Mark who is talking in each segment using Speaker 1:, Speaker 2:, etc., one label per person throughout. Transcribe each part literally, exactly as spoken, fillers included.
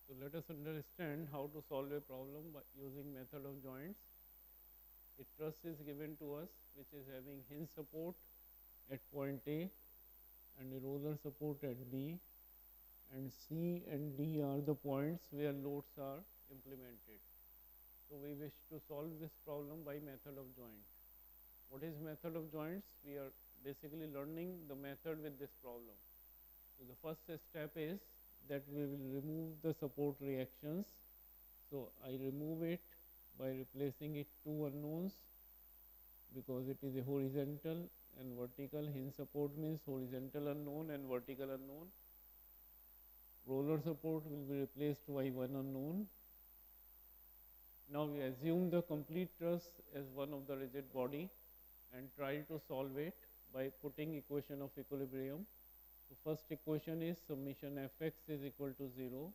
Speaker 1: So let us understand how to solve a problem by using method of joints. A truss is given to us which is having hinge support at point A and a roller support at B, and C and D are the points where loads are implemented. So we wish to solve this problem by method of joint. What is method of joints? We are basically learning the method with this problem. So the first step is that we will remove the support reactions. So I remove it by replacing it two unknowns, because it is a horizontal and vertical. Hinge support means horizontal unknown and vertical unknown. Roller support will be replaced by one unknown. Now we assume the complete truss as one of the rigid body and try to solve it by putting equation of equilibrium. So first equation is summation fx is equal to zero.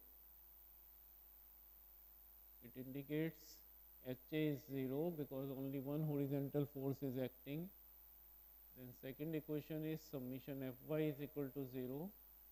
Speaker 1: It indicates Ha is zero because only one horizontal force is acting. Then second equation is summation Fy is equal to zero.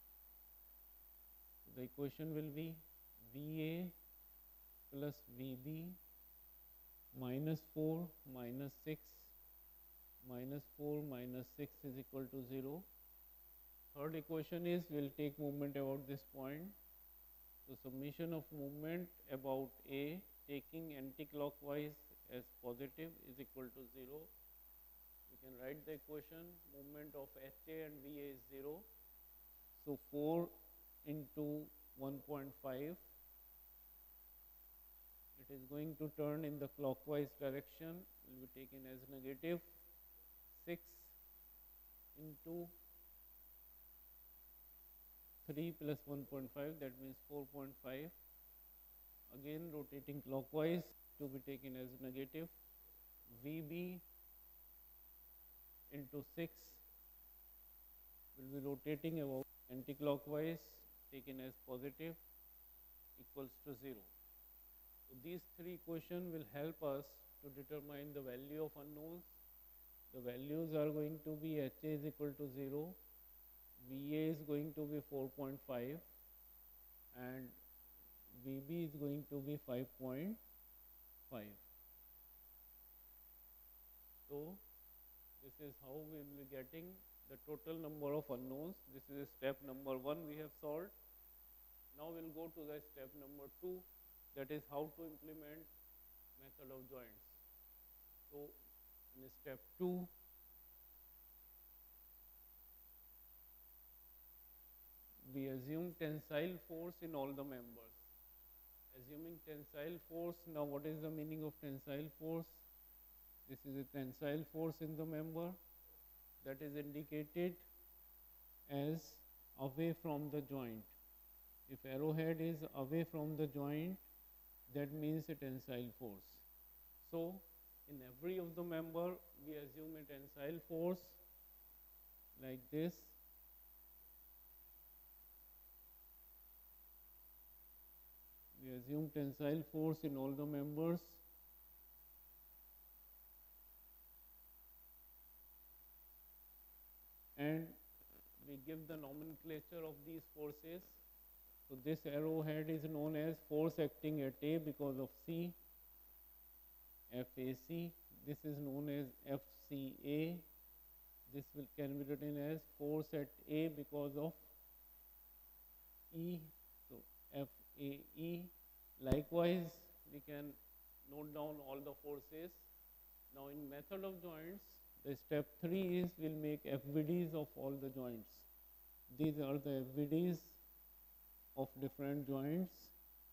Speaker 1: So the equation will be Va plus Vb minus four minus six minus four minus six is equal to zero. Third equation is we will take movement about this point. So summation of movement about A taking anti-clockwise as positive is equal to zero. We can write the equation. Movement of Ha and Va is zero. So four into one point five, it is going to turn in the clockwise direction, will be taken as negative. Six into three plus one point five, that means four point five. Again rotating clockwise to be taken as negative. Vb into six will be rotating about anti-clockwise, taken as positive, equals to zero. So these three equations will help us to determine the value of unknowns. The values are going to be Ha is equal to zero, Va is going to be four point five, and Vb is going to be five point five. So this is how we will be getting the total number of unknowns. This is step number one we have solved. Now we will go to the step number two, that is how to implement method of joints. So in step two, we assume tensile force in all the members. Assuming tensile force, now what is the meaning of tensile force? This is a tensile force in the member that is indicated as away from the joint. If arrowhead is away from the joint, that means a tensile force. So in every of the member, we assume a tensile force like this. We assume tensile force in all the members. And we give the nomenclature of these forces. So this arrowhead is known as force acting at A because of C, F A C. This is known as F C A. This will, can be written as force at A because of E. So F A E. Likewise, we can note down all the forces. Now in method of joints, the step three is we will make F V Ds of all the joints. These are the F V Ds of different joints.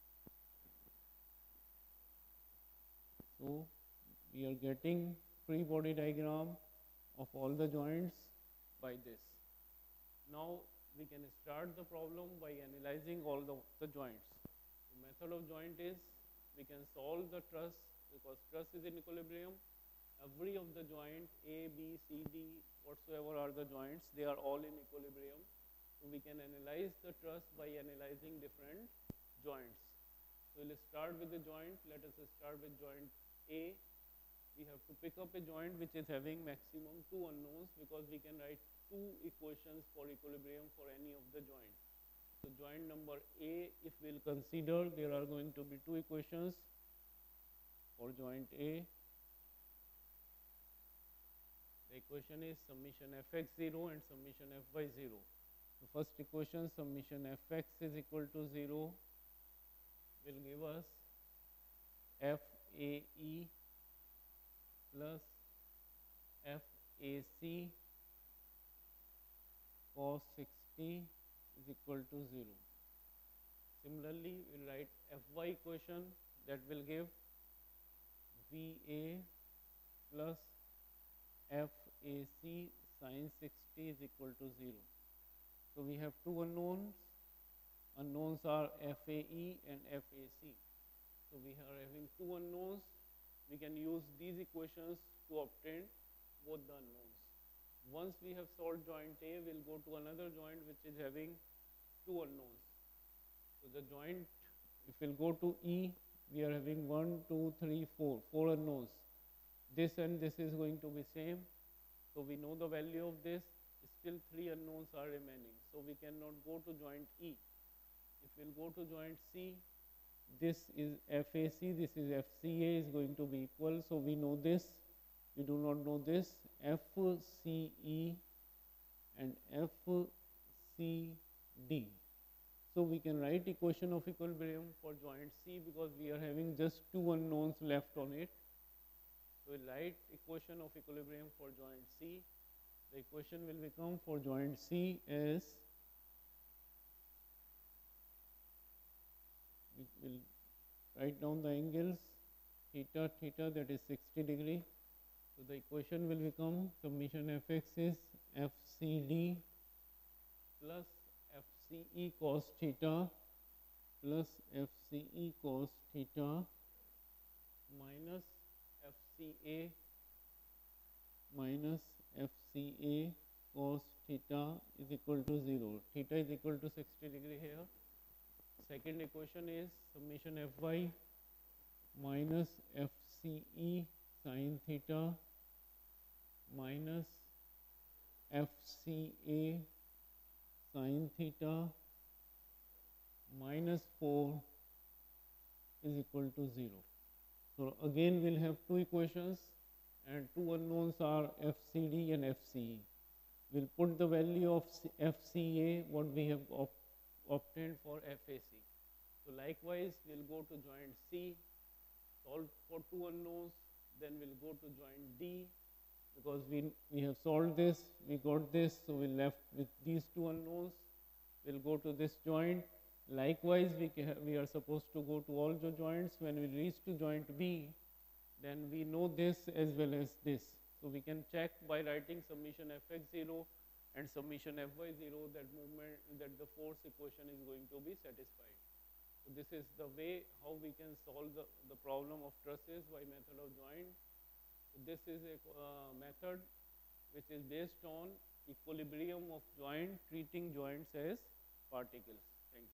Speaker 1: So we are getting free body diagram of all the joints by this. Now we can start the problem by analyzing all the, the joints. The method of joint is we can solve the truss, because truss is in equilibrium. Every of the joint A, B, C, D, whatsoever are the joints, they are all in equilibrium. So we can analyze the truss by analyzing different joints. So we'll start with the joint. Let us start with joint A. We have to pick up a joint which is having maximum two unknowns, because we can write two equations for equilibrium for any of the joint. So joint number A, if we'll consider, there are going to be two equations for joint A. The equation is summation fx zero and summation fy zero. The first equation, summation fx is equal to zero, will give us fae plus fac cos sixty is equal to zero. Similarly, we will write fy equation, that will give va plus fac sin sixty is equal to zero. So we have two unknowns. Unknowns are fae and fac. So we are having two unknowns. We can use these equations to obtain both the unknowns. Once we have solved joint A, we will go to another joint which is having two unknowns. So the joint, if we will go to E, we are having one, two, three, four, four unknowns. This and this is going to be same. So we know the value of this. Still three unknowns are remaining. So we cannot go to joint E. If we will go to joint C, this is fac, this is fca is going to be equal. So we know this. We do not know this. fce and fcd. So we can write equation of equilibrium for joint C because we are having just two unknowns left on it. So we write equation of equilibrium for joint C. The equation will become for joint C as, we will write down the angles, theta, theta, that is sixty degree. So the equation will become summation fx is fcd plus fce cos theta plus fce cos theta minus fca minus fca cos theta is equal to zero. Theta is equal to sixty degree here. Second equation is summation fy minus fce sin theta minus fca sin theta minus four is equal to zero. So again we will have two equations and two unknowns are fcd and fce. We will put the value of fca, what we have op obtained for fac. So likewise we will go to joint C, solve for two unknowns, then we will go to joint D because we, we have solved this, we got this, so we left with these two unknowns. We will go to this joint. Likewise we, can, we are supposed to go to all the joints. When we reach to joint B, then we know this as well as this. So we can check by writing summation fx zero and summation fy zero that movement, that the force equation is going to be satisfied. So this is the way how we can solve the, the problem of trusses by method of joint. So this is a uh, method which is based on equilibrium of joint, treating joints as particles.